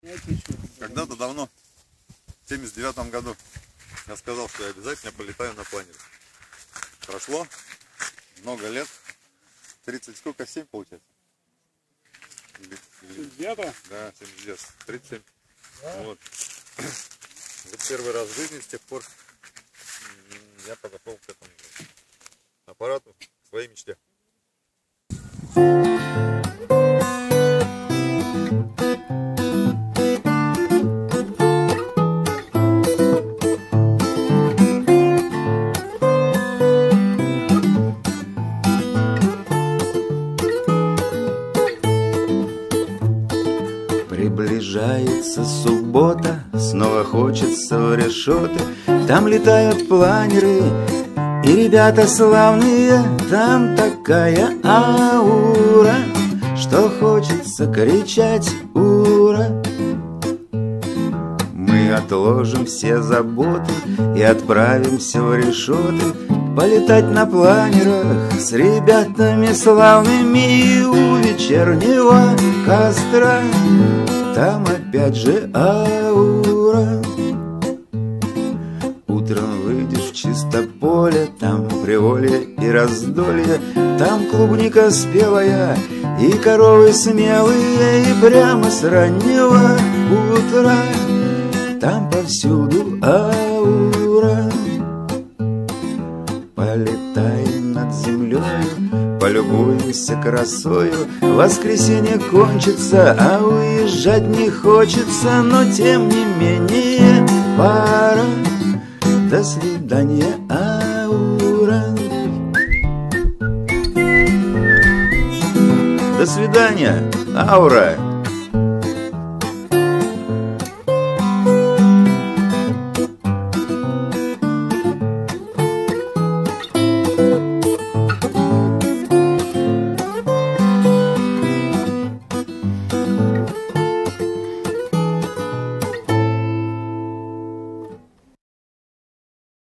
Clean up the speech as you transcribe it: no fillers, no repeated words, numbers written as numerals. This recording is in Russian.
Когда-то давно, в 79 году, я сказал, что я обязательно полетаю на планере. Прошло много лет, 30, сколько, 7 получается? 79? Да, 79, 37. Да. Вот. Вот первый раз в жизни, с тех пор я подошел к этому аппарату, к своей мечте. Приближается суббота, снова хочется в решеты. Там летают планеры и ребята славные. Там такая аура, что хочется кричать «Ура!». Мы отложим все заботы и отправимся в решеты, полетать на планерах с ребятами славными у вечернего костра. Там опять же аура. Утром выйдешь в чисто поле, там приволье и раздолье, там клубника спелая и коровы смелые, и прямо с раннего утра там повсюду аура. Полетаем над землею, полюбуемся красою. Воскресенье кончится, а уезжать не хочется, но тем не менее пора. До свидания, аура. До свидания, аура.